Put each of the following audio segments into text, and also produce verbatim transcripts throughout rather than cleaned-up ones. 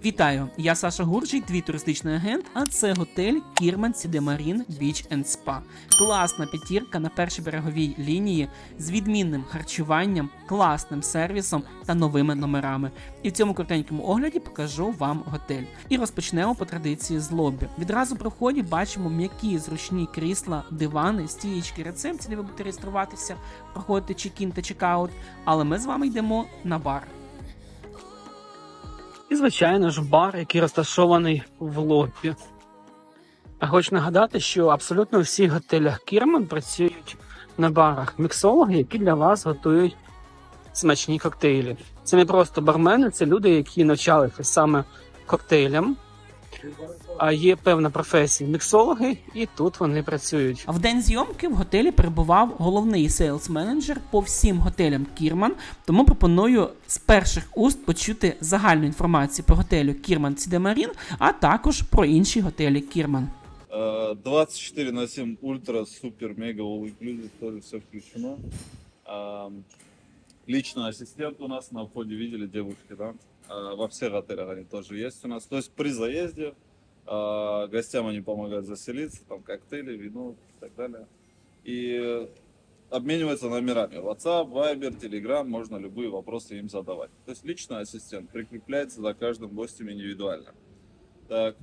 Вітаю, я Саша Гурчий, твій туристичний агент, а це готель Кірман Сіде Марін Beach енд Spa. Класна п'ятірка на першій береговій лінії з відмінним харчуванням, класним сервісом та новими номерами. І в цьому коротенькому огляді покажу вам готель. І розпочнемо по традиції з лобі. Відразу при вході бачимо м'які зручні крісла, дивани, стієчки, рецепції, де ви будете реєструватися, проходити чек-ін та чек-аут. Але ми з вами йдемо на бар. І, звичайно ж, бар, який розташований в лобі. А хочу нагадати, що абсолютно у всіх готелях Кірман працюють на барах міксологи, які для вас готують смачні коктейлі. Це не просто бармени, це люди, які навчалися саме коктейлям. А є певна професія міксологи, і тут вони працюють. А в день зйомки в готелі перебував головний сейлс-менеджер по всім готелям Кірман, тому пропоную з перших уст почути загальну інформацію про готелю Кірман Сіде Марін, а також про інші готелі Кірман. двадцать четыре на семь ультра, супер, мега, all inclusive, тоже все включено. Личный ассистент у нас на входе, видели, девушки, да? Во всех отелях они тоже есть у нас. То есть при заезде гостям они помогают заселиться, там коктейли, вино и так далее. И обмениваются номерами. WhatsApp, Viber, Telegram, можно любые вопросы им задавать. То есть личный ассистент прикрепляется за каждым гостем индивидуально. Так,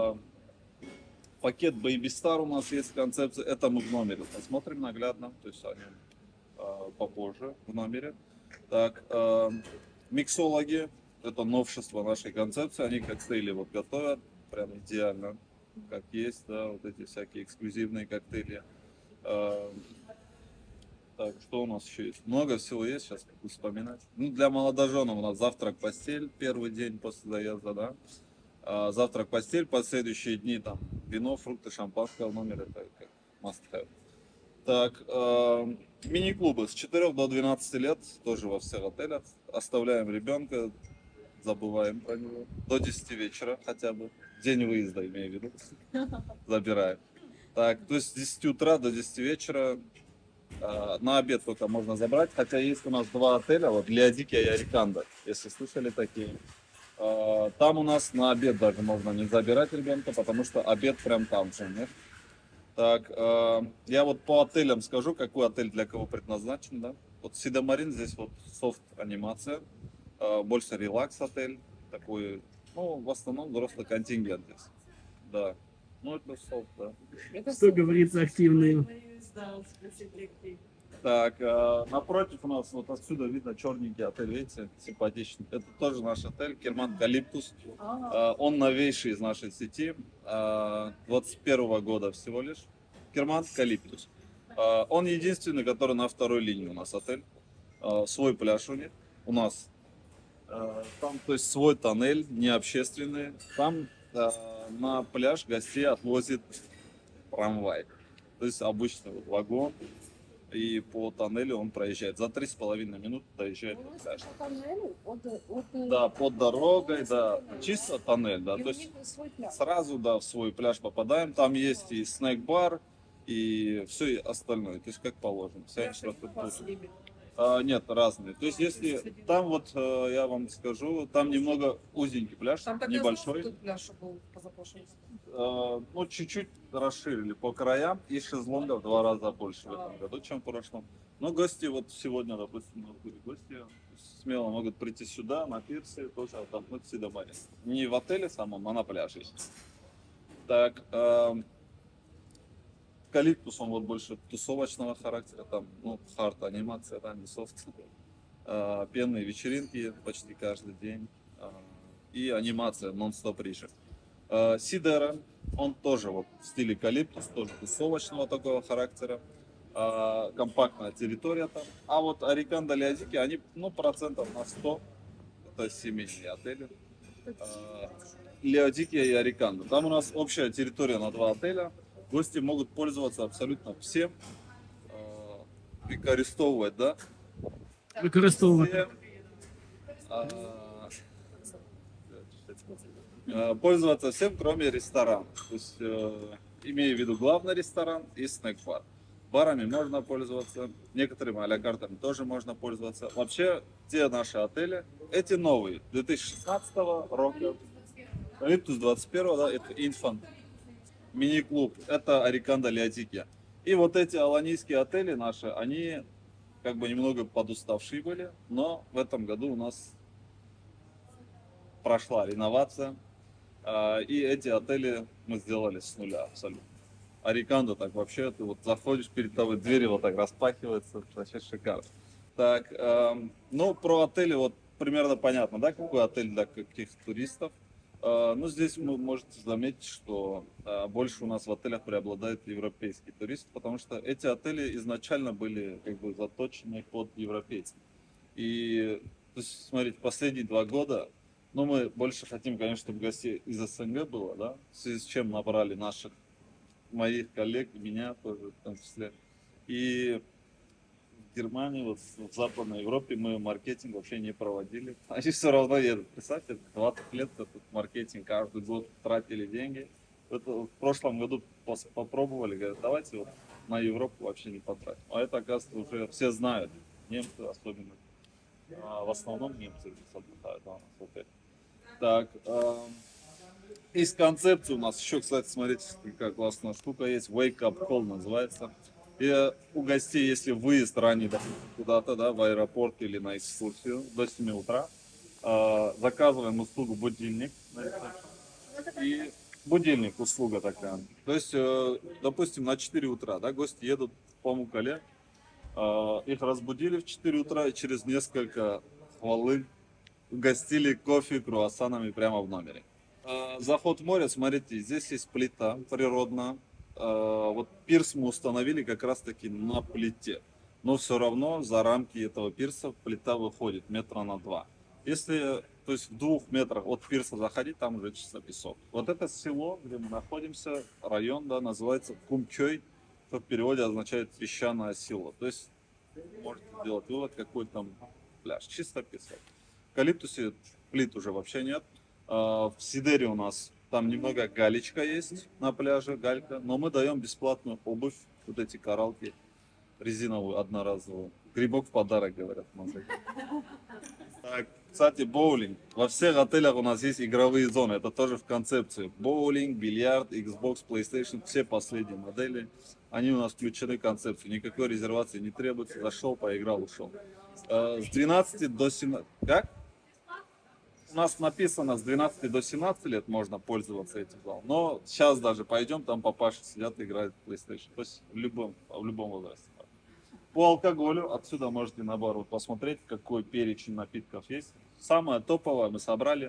пакет Baby Star у нас есть концепция, это мы в номере посмотрим наглядно, то есть они попозже в номере. Так, миксологи. Это новшество нашей концепции, они коктейли вот готовят, прям идеально, как есть, да, вот эти всякие эксклюзивные коктейли. А, так, что у нас еще есть? Много всего есть, сейчас буду вспоминать. Ну, для молодоженов у нас завтрак-постель, первый день после заезда, да. А, завтрак-постель, последующие дни там вино, фрукты, шампанское в номере, это как must have. Так, э, мини-клубы с четырёх до двенадцати лет, тоже во всех отелях. Оставляем ребенка, забываем про него. До десяти вечера хотя бы. День выезда, имею в виду. Забираем. Так, то есть с десяти утра до десяти вечера. Э, на обед только можно забрать. Хотя есть у нас два отеля, вот Леодикия и Ариканда, если слышали такие. Э, там у нас на обед даже можно не забирать ребенка, потому что обед прям там же, нет? Так, э, я вот по отелям скажу, какой отель для кого предназначен, да. Вот Сиде Марин, здесь вот софт анимация, э, больше релакс отель, такой, ну, в основном взрослый контингент здесь, да. Ну, это софт, да. Это Что говорится активный? Так, э, напротив у нас вот отсюда видно черненький отель, видите, симпатичный. Это тоже наш отель, Кирман Калиптус. Э, он новейший из нашей сети, э, двадцать первого года всего лишь. Кирман Калиптус. Э, он единственный, который на второй линии у нас отель. Э, свой пляж у них, у нас. Э, там, то есть свой тоннель, не общественный. Там э, на пляж гостей отвозит трамвай. То есть обычный вот вагон. И по тоннелю он проезжает. За три с половиной минуты доезжает на пляж. Да, под дорогой, да. Чисто тоннель, да. То есть сразу, да, в свой пляж попадаем. Там есть и снэк-бар, и все остальное. То есть как положено. Вся инфраструктура. А, нет, разные. То есть если там вот, я вам скажу, там немного узенький пляж, там небольшой. Пляж был а, ну, чуть-чуть расширили по краям, и шезлонгов в два раза больше в этом году, чем в прошлом. Но гости, вот сегодня, допустим, у нас были гости, смело могут прийти сюда, на пирсе, тоже отдохнуть в Сиде Марин. Не в отеле самом, а на пляже. Так, а, Калиптус, он вот больше тусовочного характера, там, ну, хард анимация, да, не софт. А, пенные вечеринки почти каждый день. А, и анимация нон-стоп режим. А, Сидера, он тоже вот в стиле Калиптус, тоже тусовочного такого характера. А, компактная территория там. А вот Ариканда, Леодики, они, ну, процентов на сто. Это семейные отели. А, Леодикия и Ариканда. Там у нас общая территория на два отеля. Гости могут пользоваться абсолютно всем, використовывать, да? Використовувати. Пользоваться всем, кроме ресторана. То есть, имея в виду главный ресторан и снэк-бар. Барами можно пользоваться, некоторыми а-ля картами тоже можно пользоваться. Вообще, те наши отели, эти новые, две тысячи шестнадцатого года, Eucalyptus двадцать первого, да, это Infant. Мини-клуб, это Ариканда Лиатики. И вот эти аланийские отели наши, они как бы немного подуставшие были, но в этом году у нас прошла реновация, и эти отели мы сделали с нуля абсолютно. Ариканда так вообще, ты вот заходишь, перед тобой двери вот так распахиваются, вообще шикарно. Так, э, ну про отели вот примерно понятно, да, какой отель для каких туристов. Э, ну здесь вы можете заметить, что э, больше у нас в отелях преобладает европейский турист, потому что эти отели изначально были как бы заточены под европейцев. И, то есть, смотрите, последние два года, ну мы больше хотим, конечно, чтобы гостей из СНГ было, да, в связи с чем набрали наших моих коллег, меня тоже в том числе. И в Германии, вот в Западной Европе мы маркетинг вообще не проводили. Они все равно едут. Представьте, двадцать лет этот маркетинг, каждый год тратили деньги. Это в прошлом году попробовали, говорят, давайте вот на Европу вообще не потратим. А это, оказывается, уже все знают, немцы особенно. А в основном немцы здесь отдыхают, да, у нас в отеле. Так, из концепции у нас еще, кстати, смотрите, какая классная штука есть. Wake Up Call называется. И у гостей, если выезд ранее куда-то, да, в аэропорт или на экскурсию до семи утра, э, заказываем услугу будильник. И будильник услуга такая. То есть, э, допустим, на четыре утра, да, гости едут в Памуккале, э, их разбудили в четыре утра и через несколько хвилин угостили кофе, круассанами прямо в номере. Заход в море, смотрите, здесь есть плита природная. Вот пирс мы установили как раз таки на плите. Но все равно за рамки этого пирса плита выходит метра на два. Если, то есть в двух метрах от пирса заходить, там уже чисто песок. Вот это село, где мы находимся, район, да, называется Кумчой, что в переводе означает песчаное село. То есть можете сделать вывод, какой там пляж, чисто песок. В Калиптусе плит уже вообще нет. В Сидере у нас там немного галечка есть на пляже, галька, но мы даем бесплатную обувь, вот эти коралки, резиновую, одноразовую. Грибок в подарок, говорят. Так, кстати, боулинг. Во всех отелях у нас есть игровые зоны, это тоже в концепции. Боулинг, бильярд, Xbox, PlayStation, все последние модели, они у нас включены в концепцию. Никакой резервации не требуется, зашел, поиграл, ушел. С двенадцати до семнадцати... Как? У нас написано с двенадцати до семнадцати лет можно пользоваться этим залом. Но сейчас даже пойдем, там папаши сидят и играют в PlayStation. То есть в любом, в любом возрасте. По алкоголю отсюда можете наоборот посмотреть, какой перечень напитков есть. Самое топовое мы собрали.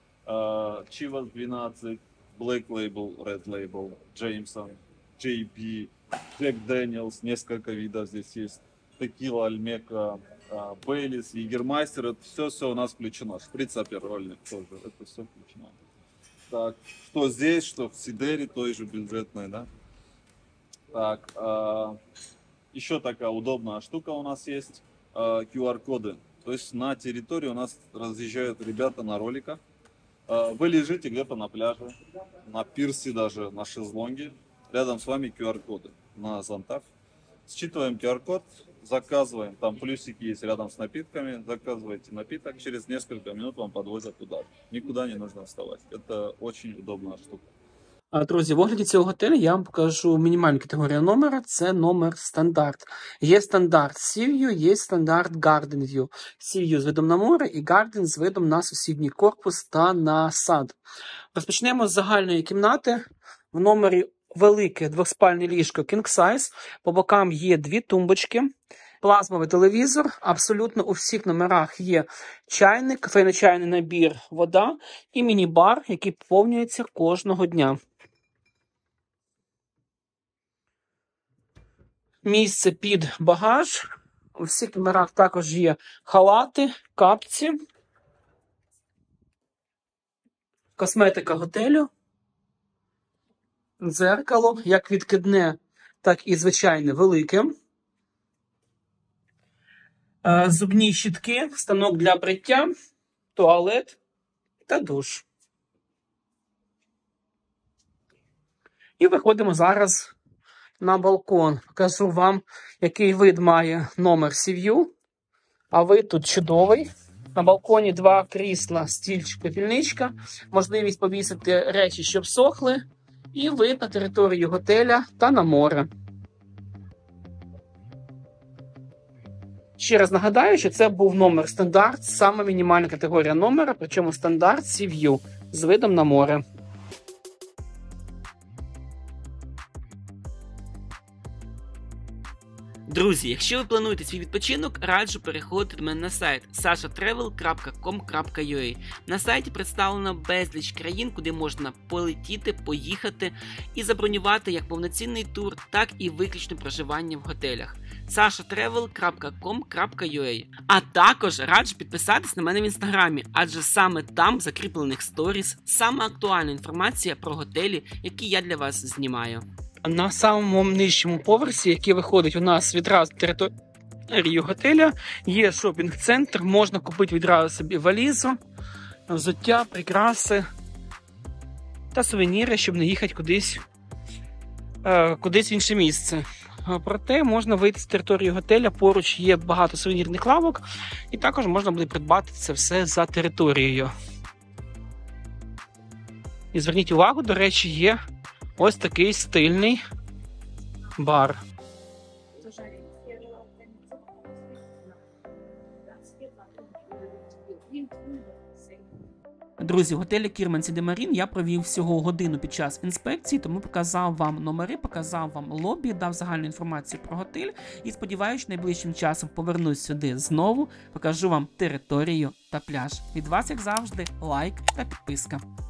Chivas двенадцать, Black Label, Red Label, Jameson, джей би, Jack Daniels, несколько видов здесь есть. Текила, Альмека, Бейлис, Егермастер, это все, все у нас включено. Шприц аперольник тоже, это все включено. Так, что здесь, что в Сидере, той же бюджетной, да. Так, а, еще такая удобная штука у нас есть, а, ку ар-коды. То есть на территории у нас разъезжают ребята на роликах. А, вы лежите где-то на пляже, на пирсе даже, на шезлонге. Рядом с вами ку ар-коды на зонтах. Считываем ку ар-код. Заказываем, там плюсики есть рядом с напитками, заказываете напиток, через несколько минут вам подвозят туда. Никуда не нужно вставать. Это очень удобная штука. Друзі, в огляді цього готелю я вам покажу мінімальну категорію номера. Це номер стандарт. Є стандарт Sea View, є стандарт Garden View. Sea View з видом на море і Garden з видом на сусідній корпус та на сад. Розпочнемо з загальної кімнати. В номері велике двоспальне ліжко King Size. По бокам є дві тумбочки. Плазмовий телевізор. Абсолютно у всіх номерах є чайник, кафейно-чайний набір, вода і міні-бар, який поповнюється кожного дня. Місце під багаж. У всіх номерах також є халати, капці. Косметика готелю. Дзеркало, як відкидне, так і звичайне велике. Зубні щітки, станок для бриття, туалет та душ. І виходимо зараз на балкон. Покажу вам, який вид має номер Sea View. А вид тут чудовий. На балконі два крісла, стільчик, пепільничка, можливість повісити речі, щоб сохли, і вид на територію готеля та на море. Ще раз нагадаю, що це був номер стандарт, саме мінімальна категорія номера, причому стандарт Sea View з видом на море. Друзі, якщо ви плануєте свій відпочинок, раджу переходити до мене на сайт саша тревел крапка ком крапка ю а. На сайті представлено безліч країн, куди можна полетіти, поїхати і забронювати як повноцінний тур, так і виключне проживання в готелях. саша тревел крапка ком крапка ю а. А також раджу підписатись на мене в інстаграмі, адже саме там в закріплених сторіс саме актуальна інформація про готелі, які я для вас знімаю. На самому нижчому поверсі, який виходить у нас відразу з території готеля, є шопінг-центр, можна купити відразу собі валізу, взуття, прикраси та сувеніри, щоб не їхати кудись, кудись в інше місце. Проте можна вийти з території готеля, поруч є багато сувенірних лавок, і також можна буде придбати це все за територією. І зверніть увагу, до речі, є ось такий стильний бар. Друзі, в готелі Кірманці де Марін я провів всього годину під час інспекції, тому показав вам номери, показав вам лобі, дав загальну інформацію про готель і сподіваюся, найближчим часом повернусь сюди знову, покажу вам територію та пляж. Від вас, як завжди, лайк та підписка.